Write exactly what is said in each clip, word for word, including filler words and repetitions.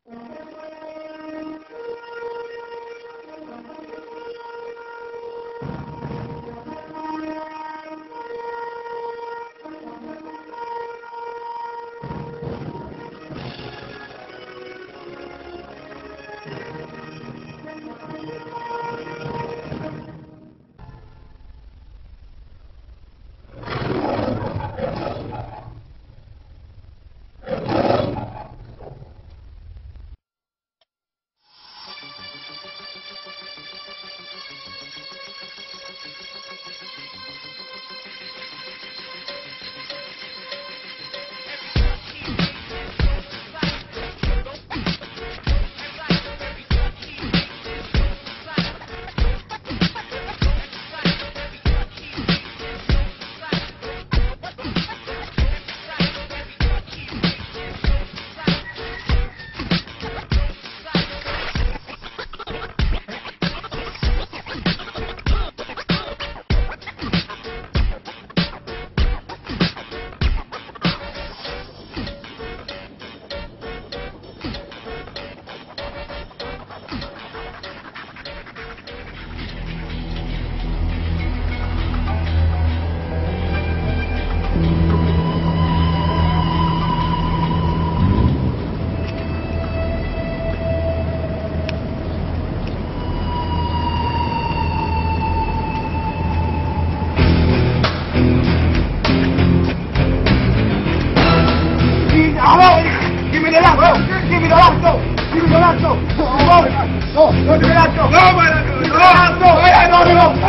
Give me the laptop! Give me the laptop! Give me the laptop! No, no, no, give me the laptop! No, my laptop! No, no, no, no!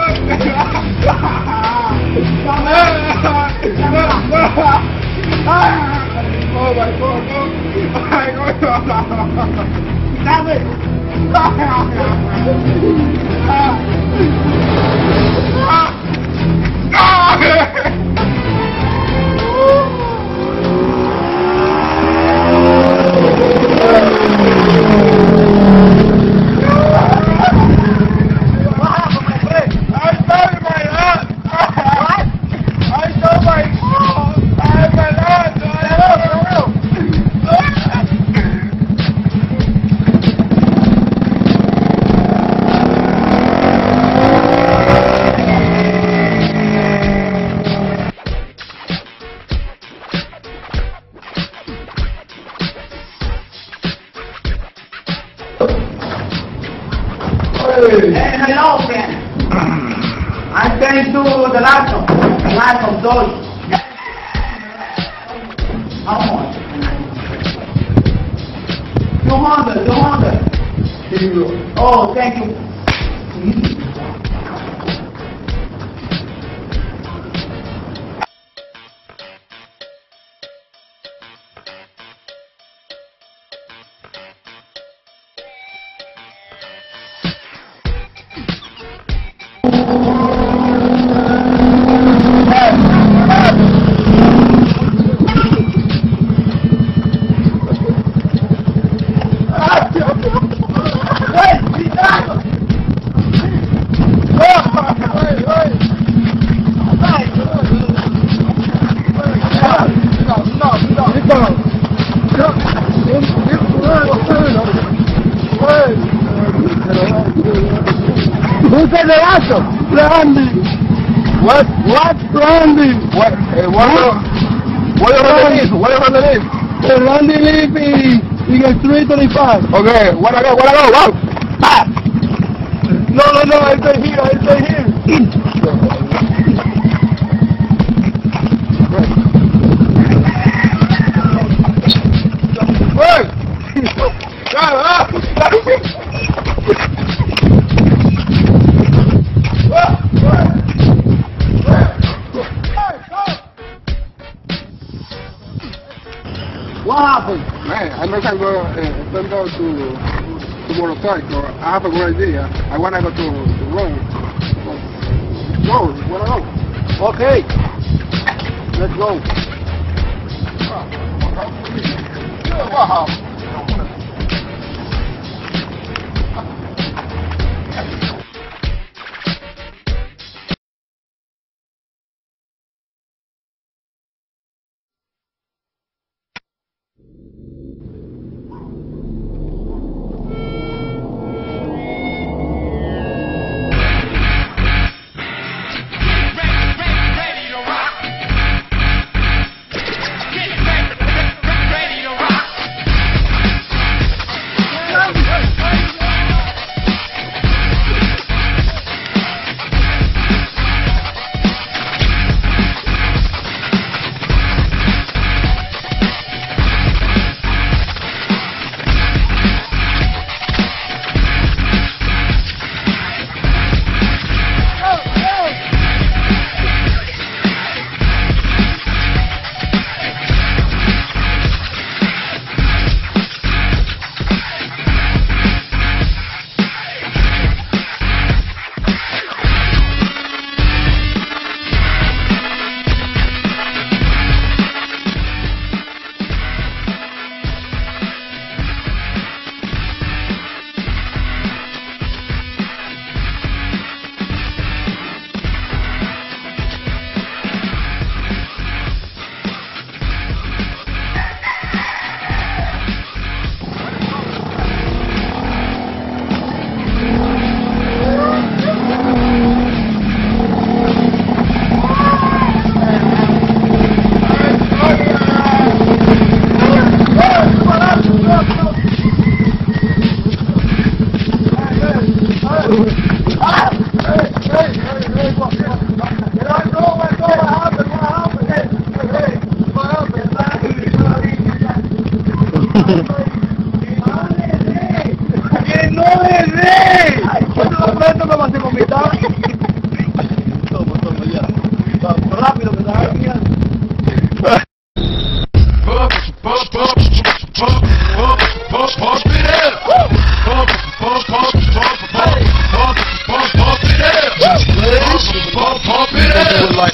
Oh my God, no! Oh my God! Stop it! Hey, hello, friend. I'm going to the laptop. The laptop door. How much? Two hundred. Two hundred. Here you go. Oh, thank you. Who's the laptop? Randy. What? What? Randy. What? Hey, what? What is underneath? What is underneath? The Randy live in, in three twenty-five. Okay, what I go? What I go? Wow. Ah. No, no, no, I stay here, I stay here. What happened? Man, I'm not going to go, uh, don't go to, to motorcycle. I have a great idea. I want to go to the road. Go, where I go? Okay. Let's go. Wow. ¡Que no le dé! ¿Cuánto lo meto me vas a vomitar? Toma, toma, ya. Vamos, rápido, que estás aquí. Pump, pump, pump, pump, pump, pump, pump it up. Pump, pump, pump, pump, pump, pump, pump, pump it up. Pump, pump it up. Like,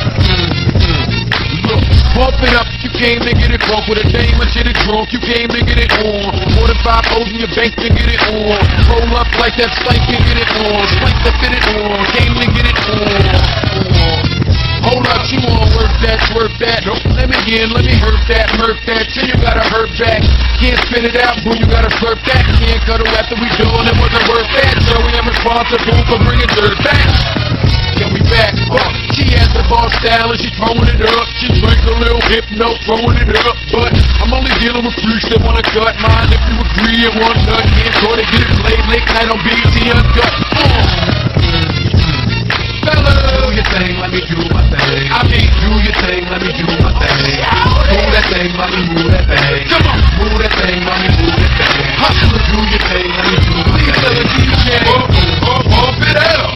look, pump it up. You came to get it drunk with a dame and shit it drunk. You came to get it on. More than five O's in your bank to get it on. Roll up like that stank and get it on. Swank to fit it on. Came to get it on. Hold up, you wanna work that, work that. Nope. Let me in, let me hurt that, murk that. Till you gotta hurt back. Can't spit it out, boo, you gotta slurp that. Can't cuddle after we doing it, wasn't worth that. So we am responsible for bringing dirt back. Yeah, we back. Uh, she has the boss style and she's throwing it up. She drinks a little hypno, throwing it up. But I'm only dealing with freaks that wanna cut mine. If you agree and want nut, can't go to get it played late night on B E T Uncut. Uh. Fella, do your thing, let me do my thing. I mean, do your thing, let me do my thing. Do that thing, let me move.